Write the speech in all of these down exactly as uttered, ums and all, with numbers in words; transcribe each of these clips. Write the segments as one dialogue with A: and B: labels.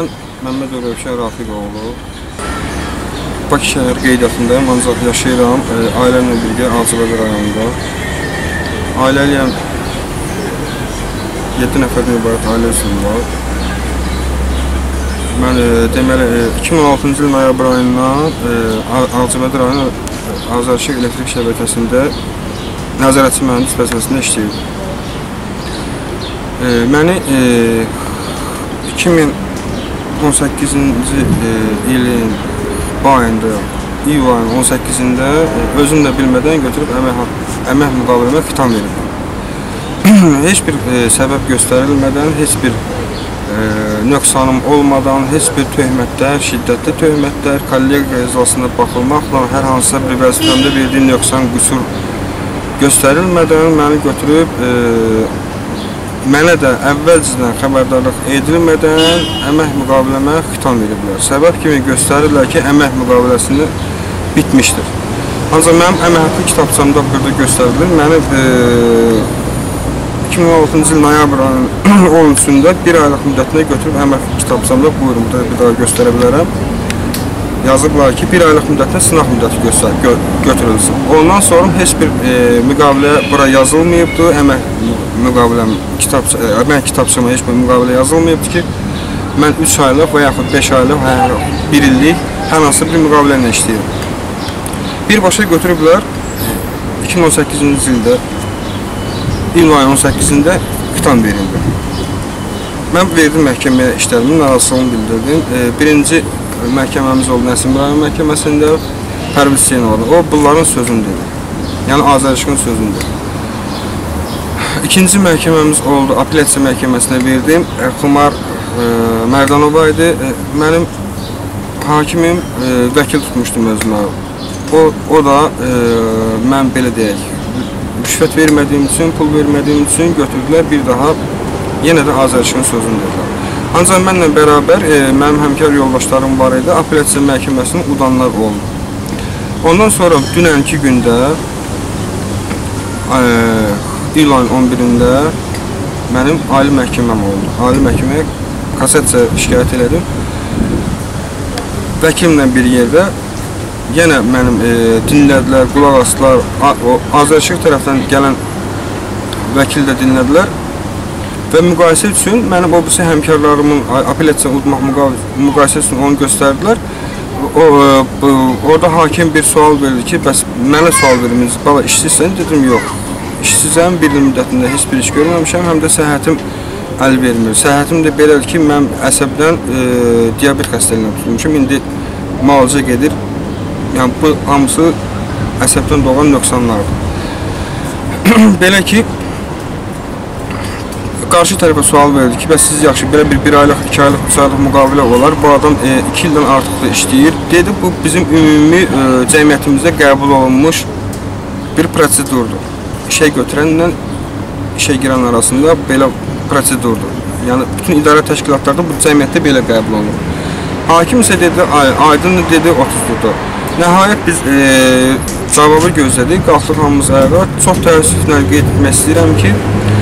A: Mən Məmmədov Rövşən Rafiqoğlu. Bakı şəhər qeydiyyatındayım, ancaq yaşayıram e, ailəmlə birgə Ağcabədi rayonunda. Ailəliyəm yeddi nəfərdən ibarət ailə üzvüm var. Mən e, deməli e, iki min on altıncı il noyabr ayından e, Ağcabədi rayonu Azərişıq elektrik şəbəkəsində nəzarətçi mühəndis vəzifəsində işləyirdim. E, məni e, iki min on səkkizinci ilin ayında, iyul ayının on səkkizində özüm də bilmədən götürüb əmək, əmək müqaviləmə xitam verib. Heç bir e, səbəb göstərilmədən, heç bir e, nöqsanım olmadan, heç bir töhmətlər, şiddətli töhmətlər, kollega iclasına baxılmaqla hər hansısa bir vəzifəmdə verdiyi nöqsan, qüsur göstərilmədən məni götürüb e, mənə də əvvəlcədən xəbərdarlıq edilmədən əmək müqaviləmə xitam veriblər. Səbəb kimi göstərirlər ki, əmək müqaviləsini bitmişdir. Ancaq mənim əmək haqqı kitabçamda burada göstərilir. Məni e, iki min on altıncı il noyabr ayının on üçündə bir aylıq müddətinə götürüb əmək kitabçamda buyurun, burada bir daha göstərə bilərəm. Yazıblar ki, bir aylıq müddətinə sınaq müddəti göstər, gö götürülsün. Ondan sonra heç bir e, müqavilə bura yazılmayıbdır. Əmək müqaviləm, kitab, əmək kitabçama heç bir müqavilə yazılmayıbdır ki, mən üç aylıq və yaxud beş aylıq, bir illik hər hansı bir müqavilə ilə işləyirəm. Birbaşa götürüblər iki min on səkkizinci ildə, iyul ayının on səkkizində xitam verildi. Mən verdim məhkəməyə işlərimin narazılığını bildirdim. E, birinci məhkəməmiz oldu Nəsim rayon məhkəməsində, Pərviz Hüseynoğlu. O, bunların sözünü dedi. Yəni, Azərişqin sözünü dedi. İkinci məhkəməmiz oldu, apellyasiya məhkəməsinə verdim. Xumar e, Mərdanova idi. E, mənim hakimim e, vəkil tutmuşdum özümə. O, o da e, mən belə deyək, rüşvət vermədiyim üçün, pul vermədiyim üçün götürdülər, bir daha yenə də Azərişqin sözünü dedilər. Ancaq mənlə bərabər e, mənim həmkar yoldaşlarım var idi, apellyasiya məhkəməsinin udanlar oldu. Ondan sonra dünənki gündə, e, iyul ayının on birində mənim ali məhkəməm oldu. Ali məhkəməyə kassasiya şikayət elədim. Vəkilimlə bir yerdə yenə mənim e, dinlədilər, qulaq asdılar, Azərişıq tərəfdən gələn vəkil də dinlədilər. Və müqayisə üçün mənim o birisi həmkarlarımın apellyasiya udmaq müqayisə üçün onu göstərdilər. O, bu, orada hakim bir sual verdi ki, bəs mənə sual verimiz, bala işsizsən? Dedim, yox. İşsizəm, bir il müddətində heç bir iş görməmişəm, həm də səhhətim əl vermir. Səhhətim də belədir ki, mən əsəbdən e, diabet xəstəliyinə tutulmuşum, indi müalicə gedir. Yəni, bu hamısı əsəbdən doğan nöqsanlardır. Belə ki, qarşı tərəfə sual verdi ki, bəs siz yaxşı, belə bir bir aylıq, iki aylıq, üç aylıq müqavilə olar, bu adam e, iki ildən artıq da işləyir. Dedi, bu bizim ümumi e, cəmiyyətimizdə qəbul olunmuş bir prosedurdur. İşə götürənlə işə girən arasında belə prosedurdur. Yəni, bütün idarə təşkilatlarda bu cəmiyyətdə belə qəbul olunur. Hakim isə dedi, aydın dedi, otuzdur. Nəhayət biz e, cavabı gözlədik, qalxdıq hamımız ayağa. Çox təəssüflə qeyd etmək istəyirəm ki,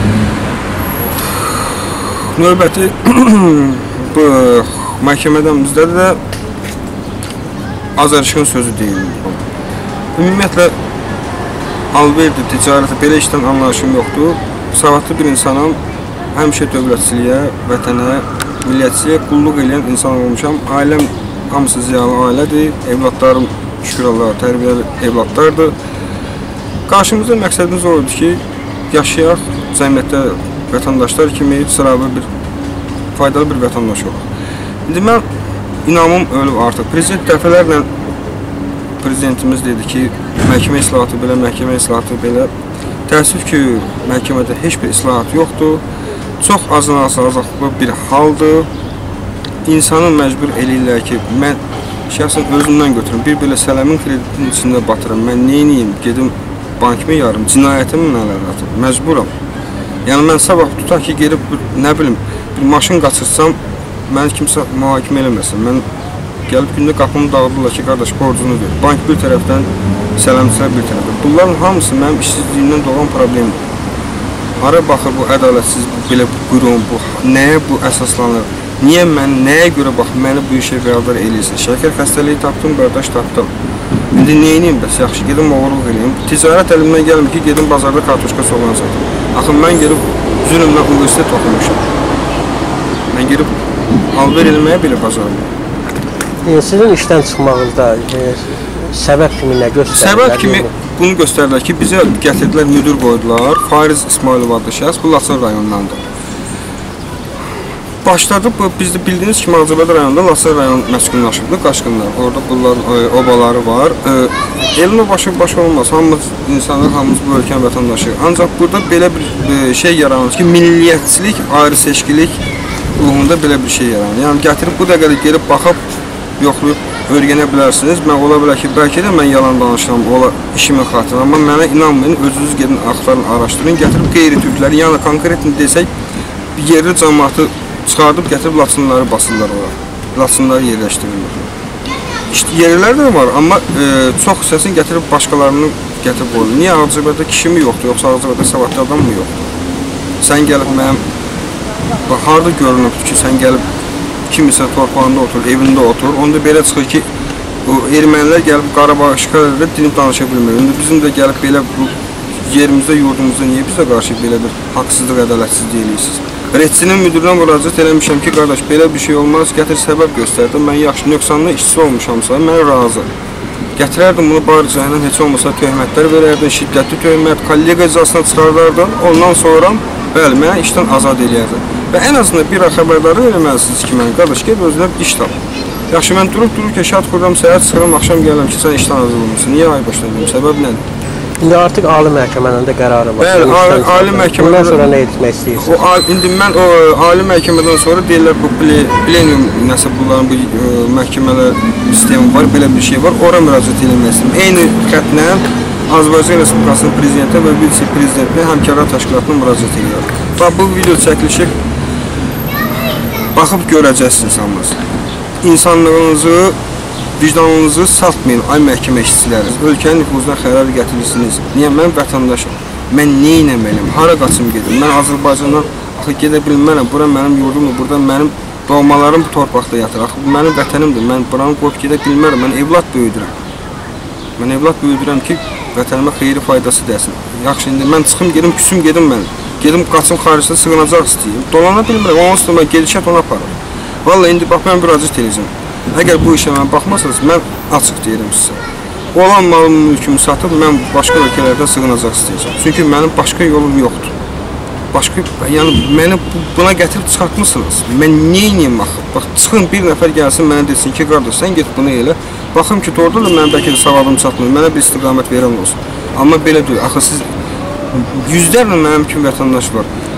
A: növbəti bu məhkəmədən bizdə də Azərişqin sözü deyilir. Ümumiyyətlə, alverdi, ticarətə belə işdən anlayışım yoxdur. Savadlı bir insanım, həmişə dövlətçiliyə, vətənə, milliyyətçiliyə qulluq edən insan olmuşam. Ailəm hamısı ziyalı ailədir, evladlarım şükür Allah'a tərbiyəli evladlardır. Qarşımızda məqsədimiz oldu ki, yaşayaq, cəmiyyətdə vətəndaşlar kimi sıravi bir, faydalı bir vətəndaş olur. İndi mən inamım ölüb artıq. Prezident dəfələrlə prezidentimiz dedi ki, məhkəmə islahatı belə, məhkəmə islahatı belə. Təəssüf ki, məhkəmədə heç bir islahat yoxdur. Çox azın-azaqlı bir haldır. İnsanı məcbur eləyirlər ki, mən şəxsən özümdən götürüm, bir belə sələmin kreditinin içində batırım. Mən neyniyim, gedim bankımı yarım, cinayətimi nələr atım, məcburam. Yəni, mən sabah tutaq ki, gelib, nə bilim, bir maşın qaçırsam, məni kimsə mühakimə eləməsin. Mən gəlib gündə qapımı dağıdırlar ki, qardaş, borcunu ver. Bank bir tərəfdən, sələmçilər bir tərəfdən. Bunların hamısı mənim işsizliyimdən doğan problemdir. Hara baxır bu ədalətsiz belə qurum, bu, nəyə bu əsaslanır? Niyə mən, nəyə görə bax, məni bu işə qərar eləyirsin? Şəkər xəstəliyi tapdım, qardaş tapdım. İndi neyiniyim bəs, yaxşı, gedim oğurluq eləyim. Ticarət əlimdən gəlmir ki, gedim bazarda kartoşka soğan satım. Axı, mən gedib zülümlə universitet oxumuşam. Mən gedib alver eləməyə belə bazarlıyım.
B: Sizin işdən çıxmağınızda e, səbəb kimi nə göstərdilər?
A: Səbəb kimi bunu göstərdilər ki, bizə gətirdilər, müdür qoydular. Fariz İsmailov adlı şəxs, bu Laçın rayonundandır. Başladı, bu, biz də bildiyiniz kimi Ağcabədi rayonunda Laçın rayon məskunlaşıbdır, qaçqınlar. Orada bunların e, obaları var. E, elmə başı baş olmaz, hamımız insanlar, hamımız bu ölkənin vətəndaşı. Ancaq burada belə bir e, şey yaranır ki, milliyyətçilik, ayrı seçkilik ruhunda belə bir şey yaranır. Yəni, gətirib bu dəqiqədə gelib baxıb, yoxlayıb, öyrənə bilərsiniz. Mən ola bilər ki, bəlkə də mən yalan danışıram, ola işimin xatirinə. Amma mənə inanmayın, özünüz gedin, axtarın, araşdırın. Gətirib qeyri-türkləri, yəni konkretini desək, yerli cəmaatı çıxardıb, gətirib Laçınları basırlar ora. Laçınları yerləşdirirlər. İşte yerlər də var, amma e, çox hissəsini gətirib başqalarını gətirib qoyur. Niyə Ağcabədə kişi mi yoxdur, yoxsa Ağcabədə savadlı adam mı yoxdur? Sən gəlib mənim, bax, harada görünübdür ki, sən gəlib kimisə torpağında otur, evində otur. Onda belə çıxır ki, o ermənilər gəlib Qarabağ işğal edir, dinib danışa bilmir. İndi bizim də gəlib belə bu yerimizdə, yurdumuzda niyə bizə qarşı belə bir haqsızlıq, ədalətsizlik eləyirsiniz? Rətsinin müdürünə müraciət eləmişəm ki, qardaş, belə bir şey olmaz, gətir səbəb göstərdim. Mən yaxşı, nöqsanlı işçi olmuşamsa, mən razı. Gətirərdim bunu barca ilə, heç olmasa töhmətlər verərdim, şiddətli töhmət, kollega icrasına çıxardardım. Ondan sonra, bəli, mənə işdən azad eləyərdim. Və ən azından bir ay xəbərdarı eləməlisiniz ki, mən, qardaş, gel özünə bir iş tap. Yaxşı, mən durub-durub ki, şad kururam, səhər çıxıram, axşam gələm ki, sən işdən azad olmuşsun. Niyə ay başdan deyim, səbəb nədir?
B: İndi artıq ali məhkəmənin də qərarı var.
A: Bəli, ali, ali məhkəmədən
B: bundan sonra nə etmək istəyirsiniz?
A: O, indi mən o ali məhkəmədən sonra deyirlər, bu plenum nəsə bunların bu ə, məhkəmələr sistemi var, belə bir şey var, ora müraciət eləmək istəyirəm. Eyni xətlə Azərbaycan Respublikasının prezidenti və vitse-prezidentinə həmkarlar təşkilatına müraciət edirlər. Bax, bu video çəkilişi baxıb görəcəksiniz hamınız. İnsanlığınızı, vicdanınızı satmayın, ay məhkəmə işçiləri. Ölkənin nüfuzuna xərər gətirirsiniz. Niyə? Mən vətəndaşım. Mən nə etməliyim? Hara qaçım gedim? Mən Azərbaycandan axı gedə bilmərəm. Bura mənim yurdumdur. Burada mənim doğmalarım bu torpaqda yatır. Axı bu mənim vətənimdir. Mən buranı qoyub gedə bilmərəm. Mən evlad böyüdürəm. Mən evlad böyüdürəm ki, vətənimə xeyri faydası dəsin. Yaxşı, indi mən çıxım, gedim, küsüm gedim mən. Gedim, qaçım xaricdə sığınacaq istəyim. Dolana bilmirəm. Onun üstündə mən gedişət ona aparır. Vallahi indi bax, mən müraciət edəcəm. Əgər bu işə mən baxmasanız, mən açıq deyirəm sizə. Olan malım, mülkümü satıb, mən başqa ölkələrdə sığınacaq istəyəcəm. Çünki mənim başqa yolum yoxdur. Başqa, yəni, məni buna gətirib çıxartmışsınız. Mən neyiniyim axı? Bax, çıxın, bir nəfər gəlsin, mənə desin ki, qardaş, sən get bunu elə. Baxım ki, doğrudan da mənim bəlkə də savadım çatmır, mənə bir istiqamət verən olsun. Amma belə deyil, axı siz yüzlərlə mənim kimi vətəndaş var.